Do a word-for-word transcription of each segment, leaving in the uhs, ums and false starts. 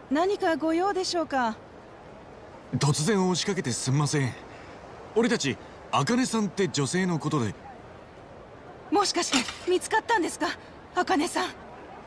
何かご用でしょうか？ 突然押しかけてすんません。俺たち茜さんって女性のことで。 もしかして見つかったんですか、茜さん。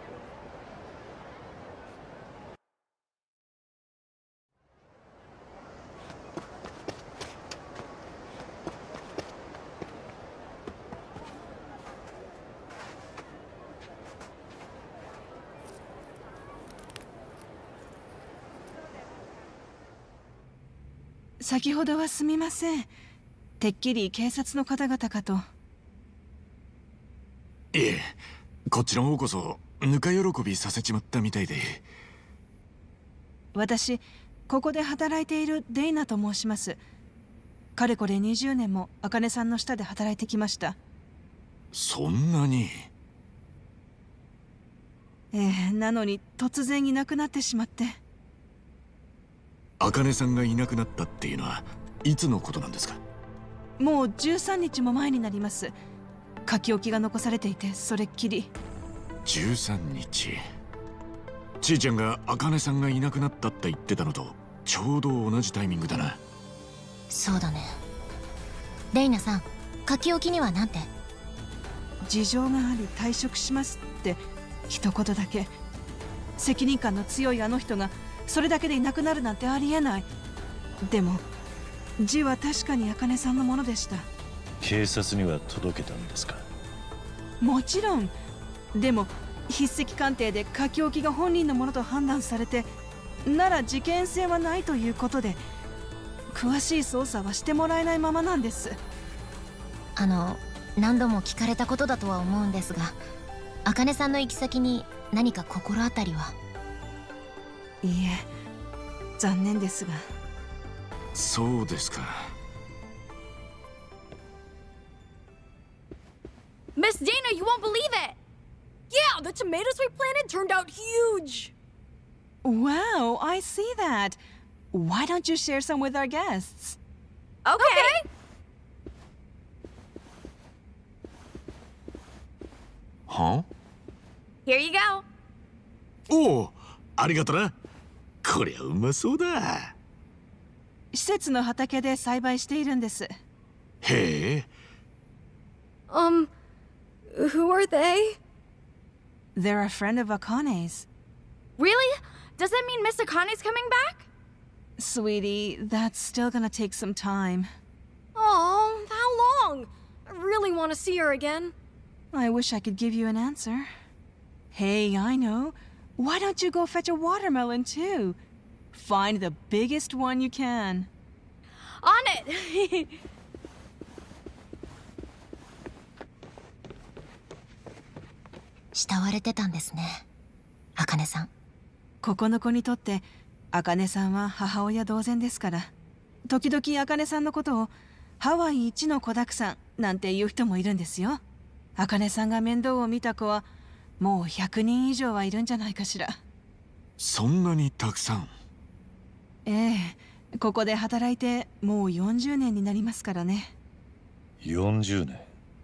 先ほどはすみません。てっきり警察の方々かと。 いえ、こっちの方こそぬか喜びさせちまったみたいで。 私、ここで働いているデイナと申します。かれこれにじゅうねんも茜さんの下で働いてきました。 そんなに？ ええ、なのに突然いなくなってしまって。 茜さんがいなくなったっていうのはいつのことなんですか？ もうじゅうさんにちも前になります。書き置きが残されていて、それっきり。 じゅうさんにち。ちーちゃんが茜さんがいなくなったって言ってたのとちょうど同じタイミングだな。 そうだね。レイナさん、書き置きにはなんて？ 事情があり退職しますって一言だけ。責任感の強いあの人がそれだけでいなくなるなんてありえない。でも字は確かに茜さんのものでした。 警察には届けたんですか？ もちろん。でも筆跡鑑定で書き置きが本人のものと判断されて、なら事件性はないということで詳しい捜査はしてもらえないままなんです。 あの何度も聞かれたことだとは思うんですが、茜さんの行き先に何か心当たりは？ いいえ、残念ですが。 そうですか。 Miss Dana, you won't believe it! Yeah, the tomatoes we planted turned out huge! Wow, I see that. Why don't you share some with our guests? Okay! okay. は？ Here you go! おお、ありがとな。こりゃうまそうだ。 施設の畑で栽培しているんです。 へえ。 Um, who are they? They're a friend of Akane's. Really? Does that mean Miss Akane's coming back? Sweetie, that's still gonna take some time. Oh, how long? I really want to see her again. I wish I could give you an answer. Hey, I know. Why don't you go fetch a watermelon too? Find the biggest one you can. On it! 慕われてたんですね、茜さん。 ここの子にとって茜さんは母親同然ですから。時々茜さんのことをハワイ一の子だくさんなんて言う人もいるんですよ。茜さんが面倒を見た子はもうひゃくにん以上はいるんじゃないかしら。 そんなにたくさん？ ええ、ここで働いてもうよんじゅうねんになりますからね。 よんじゅうねん。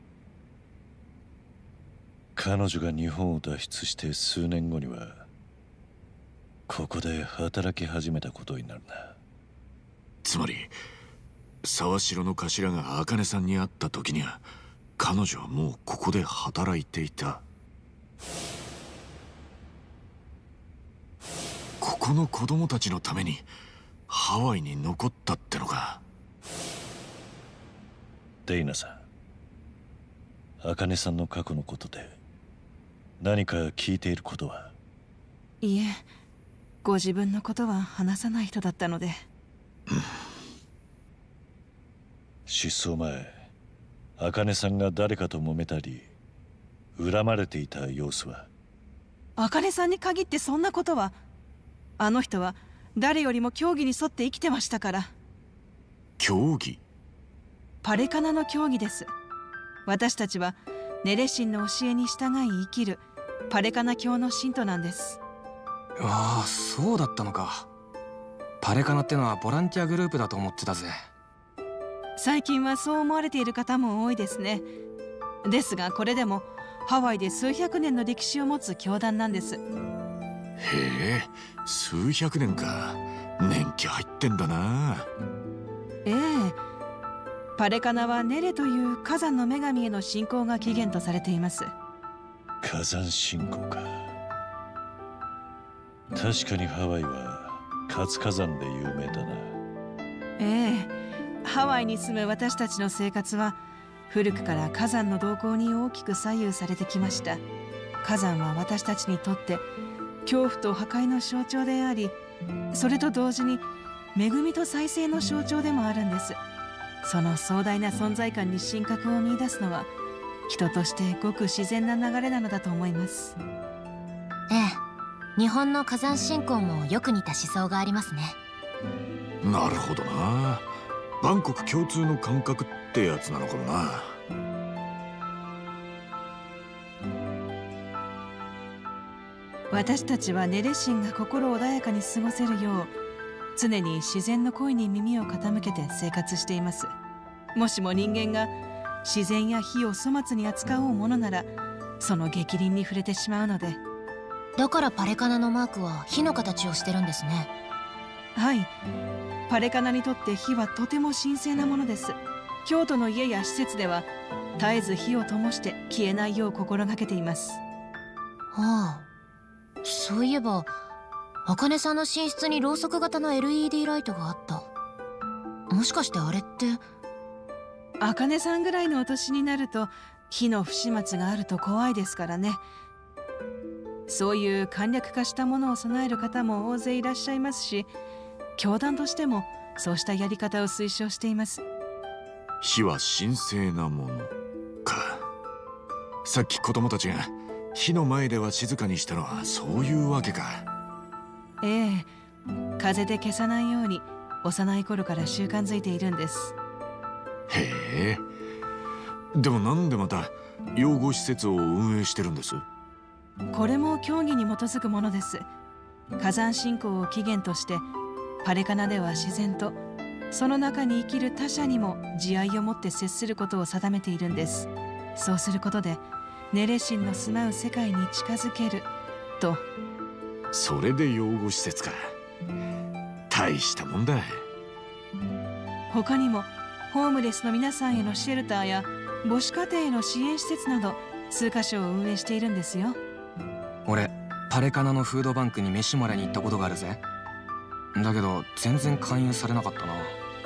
彼女が日本を脱出して数年後にはここで働き始めたことになるな。 つまり沢城の頭が茜さんに会った時には彼女はもうここで働いていた。ここの子供たちのためにハワイに残ったってのか。 デイナさん、茜さんの過去のことで何か聞いていることは？ いえ、ご自分のことは話さない人だったので。 失踪前、茜さんが誰かと揉めたり恨まれていた様子は？ 茜さんに限ってそんなことは。あの人は誰よりも教義に沿って生きてましたから。 教義？ パレカナの教義です。私たちはネレ神の教えに従い生きるパレカナ教の信徒なんです。 ああ、そうだったのか。パレカナってのはボランティアグループだと思ってたぜ。 最近はそう思われている方も多いですね。ですがこれでもハワイで数百年の歴史を持つ教団なんです。 へえ、数百年か。年季入ってんだな。 ええ、パレカナはネレという火山の女神への信仰が起源とされています。 火山信仰か。確かにハワイは活火山で有名だな。 ええ、ハワイに住む私たちの生活は古くから火山の動向に大きく左右されてきました。火山は私たちにとって恐怖と破壊の象徴であり、それと同時に恵みと再生の象徴でもあるんです。その壮大な存在感に神格を見出すのは人としてごく自然な流れなのだと思います。 ええ、日本の火山信仰もよく似た思想がありますね。 なるほどな。バンコク共通の感覚ってやつなのかもな。 私たちはネレ神が心穏やかに過ごせるよう常に自然の声に耳を傾けて生活しています。もしも人間が自然や火を粗末に扱おうものならその逆鱗に触れてしまうので。 だからパレカナのマークは火の形をしてるんですね。 はい、パレカナにとって火はとても神聖なものです。京都の家や施設では絶えず火を灯して消えないよう心がけています。 ああ、そういえば茜さんの寝室にろうそく型の エルイーディー ライトがあった。もしかしてあれって。 茜さんぐらいのお年になると火の不始末があると怖いですからね。そういう簡略化したものを備える方も大勢いらっしゃいますし、教団としてもそうしたやり方を推奨しています。 火は神聖なものか。さっき子供たちが火の前では静かにしたのはそういうわけか。 ええ、風で消さないように幼い頃から習慣づいているんです。 へえ。でもなんでまた養護施設を運営してるんです？ これも教義に基づくものです。火山信仰を起源としてパレカナでは自然とその中に生きる他者にも慈愛を持って接することを定めているんです。そうすることでネレ神の住まう世界に近づけると。 それで養護施設か。大したもんだ。 他にもホームレスの皆さんへのシェルターや母子家庭への支援施設など数カ所を運営しているんですよ。 俺パレカナのフードバンクに飯もらいに行ったことがあるぜ。だけど全然勧誘されなかったな。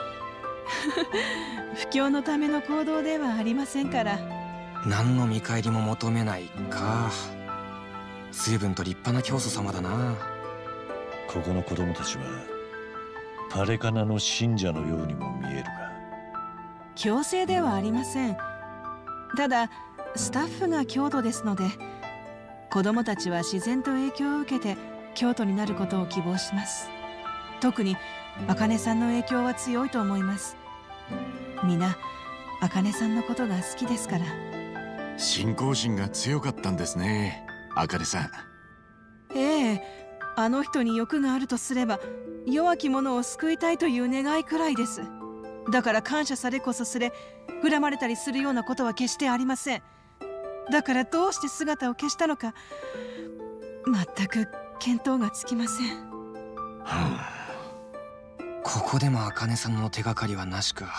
布教のための行動ではありませんから。 何の見返りも求めないか。随分と立派な教祖様だな。 ここの子供たちはパレカナの信者のようにも見えるが。 強制ではありません。ただスタッフが京都ですので、子供たちは自然と影響を受けて京都になることを希望します。特に茜さんの影響は強いと思います。みんな茜さんのことが好きですから。 信仰心が強かったんですね、茜さん。 ええ、あの人に欲があるとすれば弱き者を救いたいという願いくらいです。だから感謝されこそすれ、恨まれたりするようなことは決してありません。だからどうして姿を消したのか全く見当がつきません。 はあ、 ここでも茜さんの手がかりはなしか。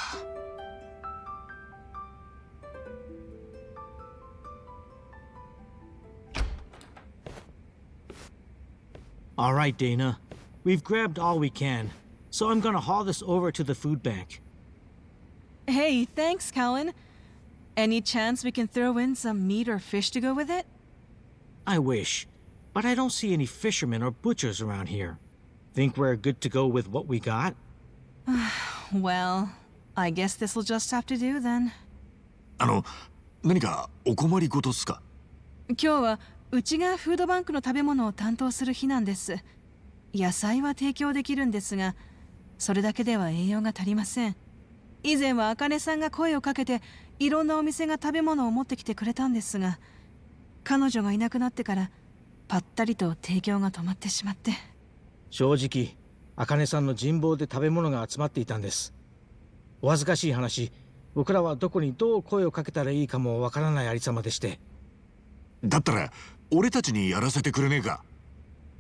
All right, Dana. We've grabbed all we can, so I'm gonna haul this over to the food bank. Hey, thanks, Callan. Any chance we can throw in some meat or fish to go with it? I wish, but I don't see any fishermen or butchers around here. Think we're good to go with what we got? Well, I guess this'll just have to do then. あの、何かお困りごとっすか？ 今日はうちがフードバンクの食べ物を担当する日なんです。野菜は提供できるんですが、それだけでは栄養が足りません。以前は茜さんが声をかけていろんなお店が食べ物を持ってきてくれたんですが、彼女がいなくなってからぱったりと提供が止まってしまって。 正直、茜さんの人望で食べ物が集まっていたんです。お恥ずかしい話、僕らはどこにどう声をかけたらいいかもわからないありさまでして。 だったら俺たちにやらせてくれねえか？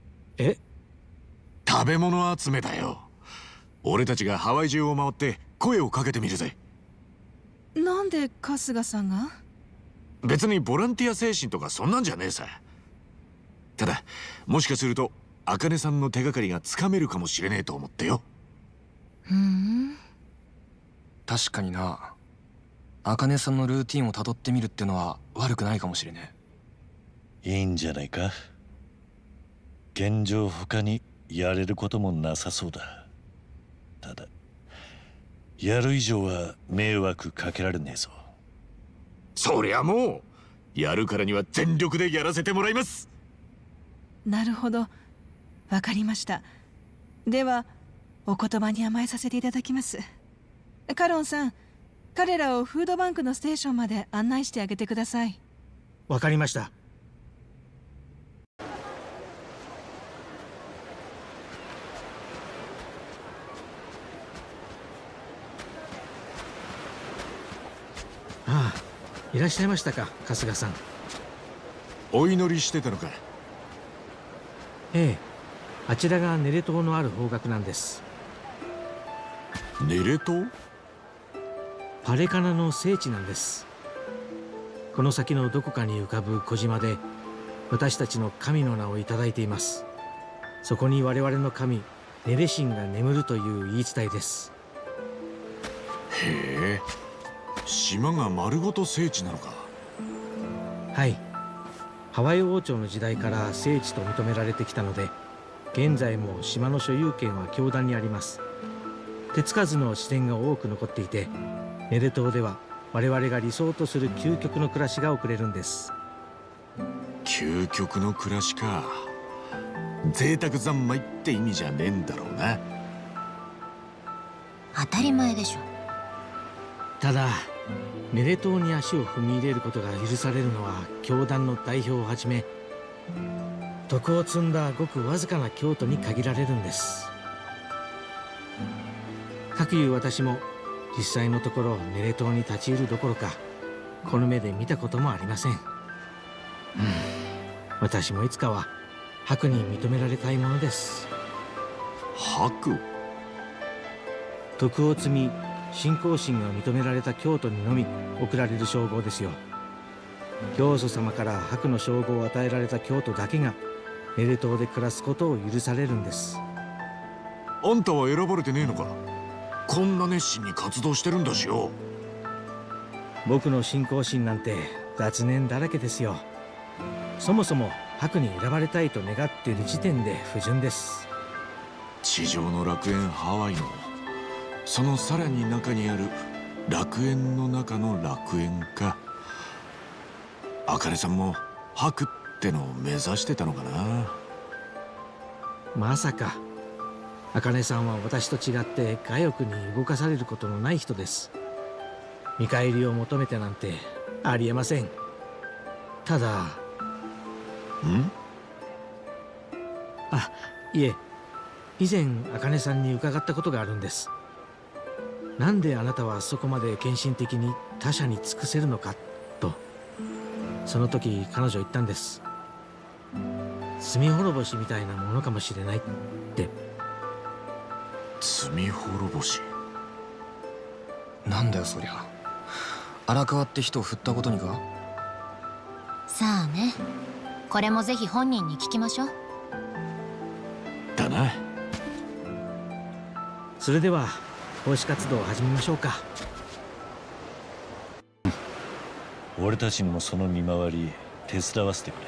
え？ 食べ物集めだよ。俺たちがハワイ中を回って声をかけてみるぜ。 なんで春日さんが？ 別にボランティア精神とかそんなんじゃねえさ。ただもしかすると茜さんの手がかりがつかめるかもしれねえと思ってよ。 ふん。 確かにな。茜さんのルーティンをたどってみるってのは悪くないかもしれねいいんじゃないか。現状他にやれることもなさそうだ。ただやる以上は迷惑かけられねえぞ。 そりゃもうやるからには全力でやらせてもらいます。 なるほど、わかりました。ではお言葉に甘えさせていただきます。カロンさん、彼らをフードバンクのステーションまで案内してあげてください。 わかりました。ああ、いらっしゃいましたか、春日さん。 お祈りしてたのか。 ええ、あちらがネレ島のある方角なんです。 ネレ島？ パレカナの聖地なんです。この先のどこかに浮かぶ小島で私たちの神の名をいただいています。そこに我々の神ネレ神が眠るという言い伝えです。 へえ、島が丸ごと聖地なのか。 はい、ハワイ王朝の時代から聖地と認められてきたので、現在も島の所有権は教団にあります。手つかずの自然が多く残っていて、ネレ島では我々が理想とする究極の暮らしが送れるんです。 究極の暮らしか。贅沢三昧って意味じゃねえんだろうな。 当たり前でしょ。 ただネレ島に足を踏み入れることが許されるのは教団の代表をはじめ徳を積んだごくわずかな教徒に限られるんです。かくいう私も実際のところネレ島に立ち入るどころかこの目で見たこともありません。うん、私もいつかは白に認められたいものです。 白？ 徳を積み信仰心が認められた教徒にのみ贈られる称号ですよ。教祖様から白の称号を与えられた教徒だけがネレ島で暮らすことを許されるんです。 あんたは選ばれてねえのか。こんな熱心に活動してるんだしよ。 僕の信仰心なんて雑念だらけですよ。そもそも白に選ばれたいと願っている時点で不純です。 地上の楽園ハワイのそのさらに中にある楽園の中の楽園か。茜さんも白ってのを目指してたのかな。 まさか茜さんは私と違って我欲に動かされることのない人です。見返りを求めてなんてありえません。ただんあ、いえ、以前茜さんに伺ったことがあるんです。なんであなたはそこまで献身的に他者に尽くせるのかと。その時彼女言ったんです。罪滅ぼしみたいなものかもしれないって。 罪滅ぼし？ なんだよそりゃ。荒川って人を振ったことにか。 さあね、これもぜひ本人に聞きましょう。 だな。 それでは奉仕活動を始めましょうか。 俺たちにもその見回り手伝わせてくれ。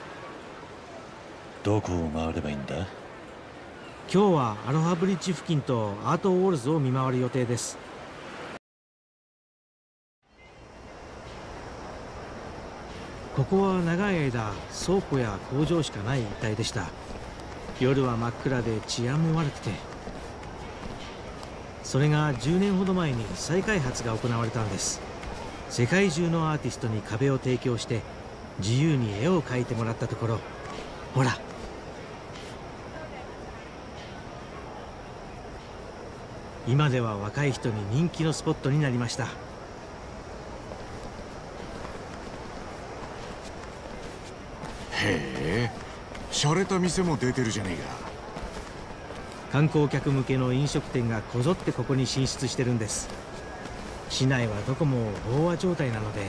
どこを回ればいいんだ？ 今日はアロハブリッジ付近とアートウォールズを見回る予定です。ここは長い間倉庫や工場しかない一帯でした。夜は真っ暗で治安も悪くて、それがじゅうねんほど前に再開発が行われたんです。世界中のアーティストに壁を提供して自由に絵を描いてもらったところ、ほら今では若い人に人気のスポットになりました。 へえ、 洒落た店も出てるじゃねえか。 観光客向けの飲食店がこぞってここに進出してるんです。市内はどこも飽和状態なので。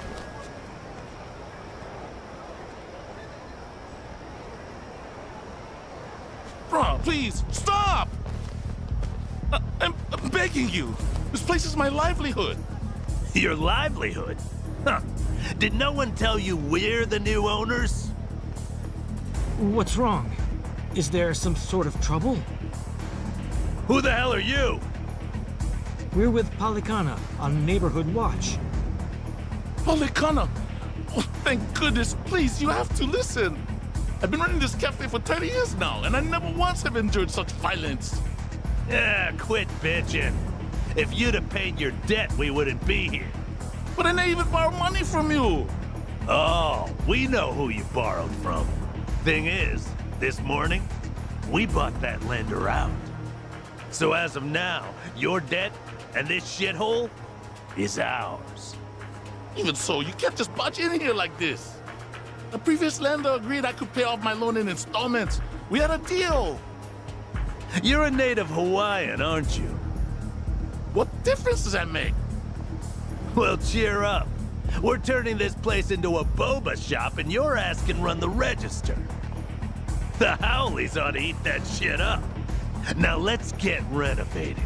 Bro, please stop! I, I'm, I'm begging you. This place is my livelihood. Your livelihood? Huh. Did no one tell you we're the new owners? What's wrong? Is there some sort of trouble? Who the hell are you? We're with Policana on Neighborhood Watch. Policana! Oh, thank goodness. Please, you have to listen. I've been running this cafe for thirty years now, and I never once have endured such violence. Yeah, quit bitching. If you'd have paid your debt, we wouldn't be here. But I never even borrowed money from you. Oh, we know who you borrowed from. Thing is, this morning, we bought that lender out. So as of now, your debt and this shithole is ours. Even so, you can't just barge in here like this. The previous lender agreed I could pay off my loan in installments. We had a deal. You're a native Hawaiian, aren't you? What difference does that make? Well, cheer up. We're turning this place into a boba shop and your ass can run the register. The Howleys ought to eat that shit up. Now let's get renovating.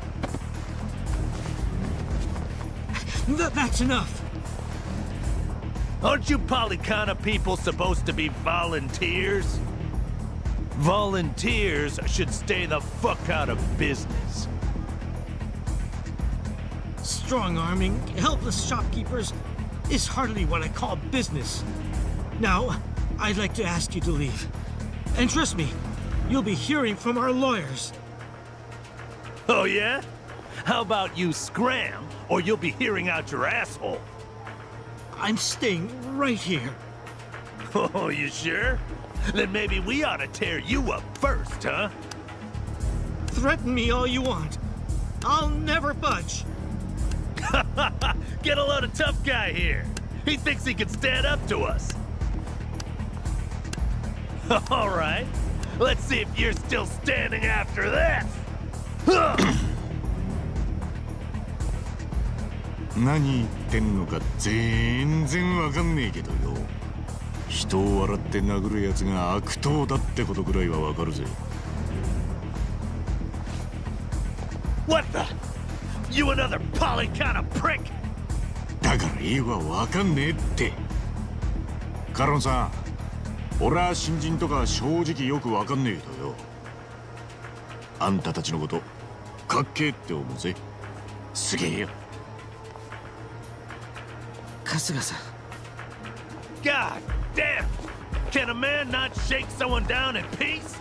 Th that's enough. Aren't you Policana people supposed to be volunteers? Volunteers should stay the fuck out of business. Strong-arming helpless shopkeepers is hardly what I call business. Now, I'd like to ask you to leave. And trust me, you'll be hearing from our lawyers. Oh yeah? How about you scram, or you'll be hearing out your asshole? I'm staying right here. Oh, you sure? Then maybe we ought to tear you up first, huh? Threaten me all you want. I'll never budge. Get a load of tough guy here. He thinks he can stand up to us. All right. Let's see if you're still standing after this. 何言ってんのか全然わかんねえけどよ。人を笑って殴るやつが悪党だってことくらいはわかるぜ。 What the? You another Policana prick? だから英語はわかんねえって。カロンさん、俺は新人とか正直よくわかんねえけどよ。あんたたちのことかっけえって思うぜ。すげえよ。 春日さん。 God damn! Can a man not shake someone down in peace?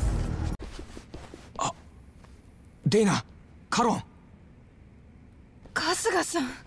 あ、デイナ、カロン。 春日さん。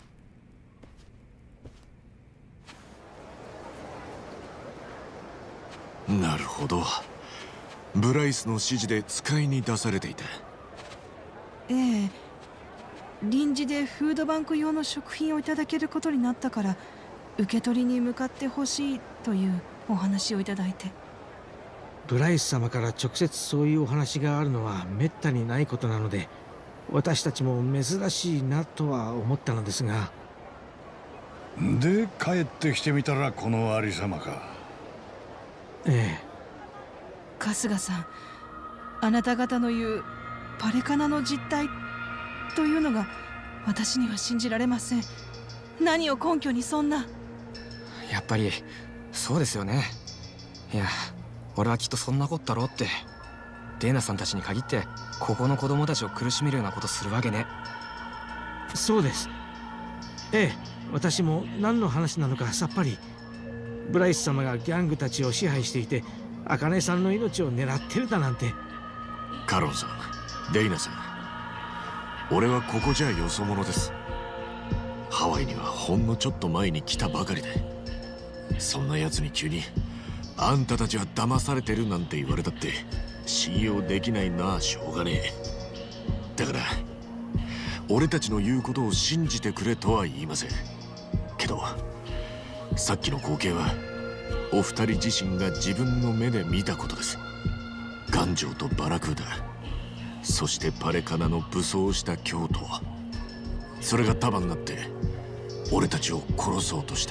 なるほど。ブライスの指示で使いに出されていた。 ええ。臨時でフードバンク用の食品をいただけることになったから受け取りに向かってほしいというお話をいただいて。 ブライス様から直接そういうお話があるのはめったにないことなので、私たちも珍しいなとは思ったのですが。 で帰ってきてみたらこのありさまか。 ええ。 春日さん、あなた方の言うパレカナの実態というのが私には信じられません。何を根拠にそんな。 やっぱりそうですよね。いや、俺はきっとそんなことだろうって。デーナさんたちに限ってここの子供たちを苦しめるようなことするわけね。 そうです。ええ、私も何の話なのかさっぱり。ブライス様がギャングたちを支配していて茜さんの命を狙ってるだなんて。 カロンさん、デイナさん、俺はここじゃよそ者です。ハワイにはほんのちょっと前に来たばかりで、そんな奴に急にあんたたちは騙されてるなんて言われたって信用できないな。しょうがねえ。だから俺たちの言うことを信じてくれとは言いませんけど、さっきの光景はお二人自身が自分の目で見たことです。ガンジョーとバラクーダ、そしてパレカナの武装した京都、それが束になって俺たちを殺そうとした。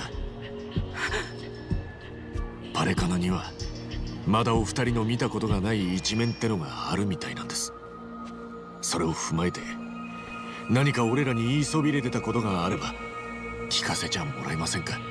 パレカナにはまだお二人の見たことがない一面ってのがあるみたいなんです。それを踏まえて何か俺らに言いそびれてたことがあれば聞かせちゃもらえませんか。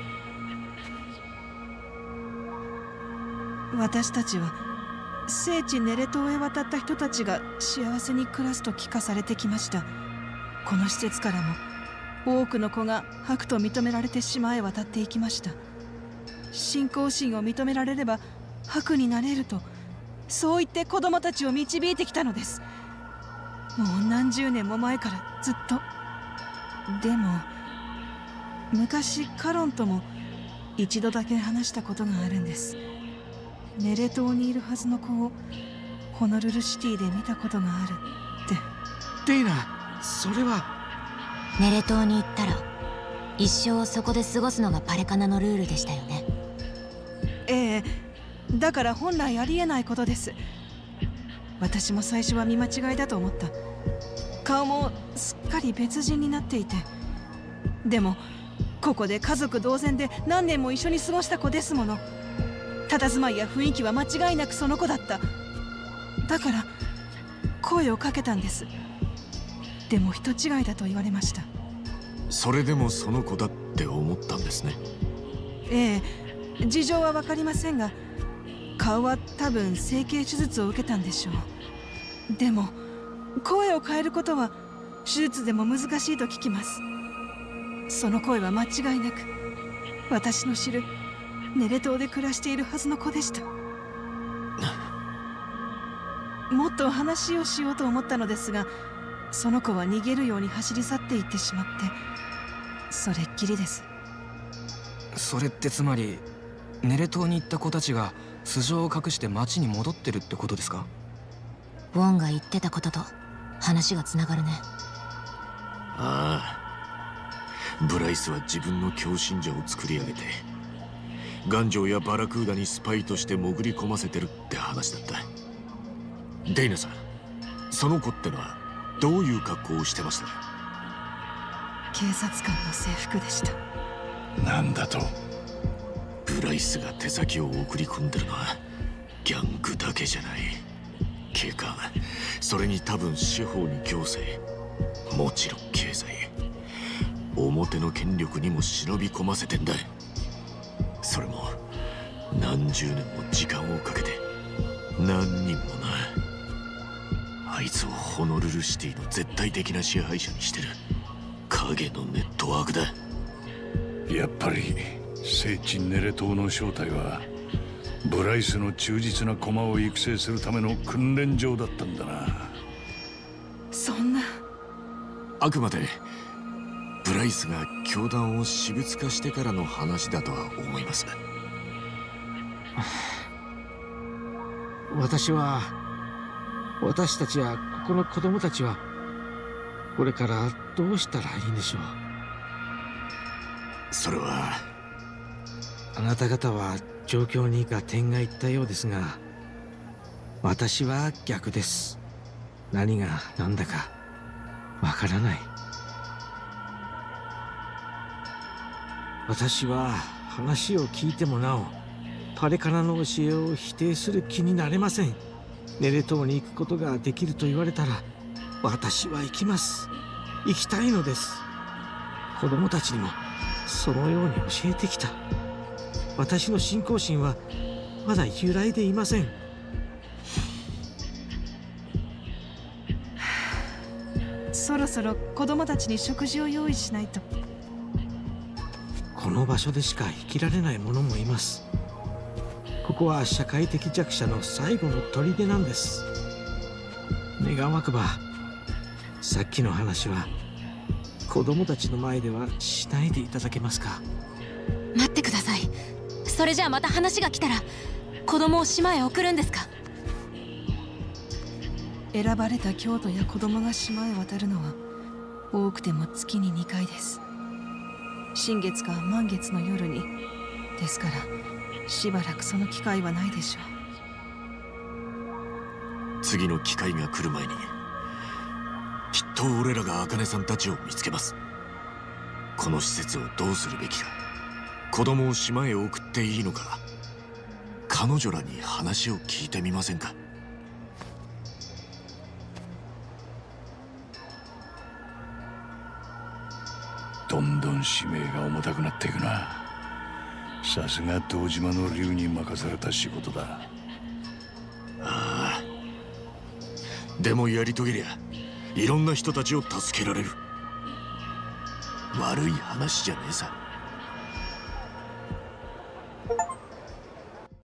私たちは聖地ネレ島へ渡った人たちが幸せに暮らすと聞かされてきました。この施設からも多くの子が白と認められて島へ渡っていきました。信仰心を認められれば白になれると、そう言って子供たちを導いてきたのです。もう何十年も前からずっと。でも昔カロンとも一度だけ話したことがあるんです。ネレ島にいるはずの子をホノルルシティで見たことがあるって。 デイナ、それは。 ネレ島に行ったら一生をそこで過ごすのがパレカナのルールでしたよね。 ええ、だから本来ありえないことです。私も最初は見間違いだと思った。顔もすっかり別人になっていて。でもここで家族同然で何年も一緒に過ごした子ですもの。佇まいや雰囲気は間違いなくその子だった。だから声をかけたんです。でも人違いだと言われました。 それでもその子だって思ったんですね。 ええ、事情は分かりませんが、顔は多分整形手術を受けたんでしょう。でも声を変えることは手術でも難しいと聞きます。その声は間違いなく私の知るネレ島で暮らしているはずの子でした。もっと話をしようと思ったのですが、その子は逃げるように走り去っていってしまって、それっきりです。 それってつまりネレ島に行った子たちが素性を隠して町に戻ってるってことですか？ ウォンが言ってたことと話がつながるね。 ああ、ブライスは自分の狂信者を作り上げてガンジョーやバラクーダにスパイとして潜り込ませてるって話だった。デイナさん、その子ってのはどういう格好をしてました？ 警察官の制服でした。 なんだと？ ブライスが手先を送り込んでるのはギャングだけじゃない。警官、それに多分司法に行政、もちろん経済、表の権力にも忍び込ませてんだ。それも何十年も時間をかけて何人もな。あいつをホノルルシティの絶対的な支配者にしてる影のネットワークだ。 やっぱり聖地ネレ島の正体はブライスの忠実な駒を育成するための訓練場だったんだな。 そんな。 あくまでブライスが教団を私物化してからの話だとは思います。 私は私たちやここの子供たちはこれからどうしたらいいんでしょう。 それはあなた方は状況に合点がいったようですが、私は逆です。何が何だかわからない。私は話を聞いてもなおパレカナの教えを否定する気になれません。ネレ島に行くことができると言われたら私は行きます。行きたいのです。子供たちにもそのように教えてきた。私の信仰心はまだ揺らいでいません。 そろそろ子供たちに食事を用意しないと。 この場所でしか生きられない者もいます。ここは社会的弱者の最後の砦なんです。願わくばさっきの話は子供たちの前ではしないでいただけますか？ 待ってください。それじゃあまた話が来たら子供を島へ送るんですか？ 選ばれた教徒や子供が島へ渡るのは多くても月ににかいです。新月か満月の夜に。ですからしばらくその機会はないでしょう。次の機会が来る前にきっと俺らが茜さんたちを見つけます。この施設をどうするべきか、子供を島へ送っていいのか、彼女らに話を聞いてみませんか。 どんどん使命が重たくなっていくな。さすが堂島の竜に任された仕事だ。 ああ、でもやり遂げりゃいろんな人たちを助けられる。悪い話じゃねえさ。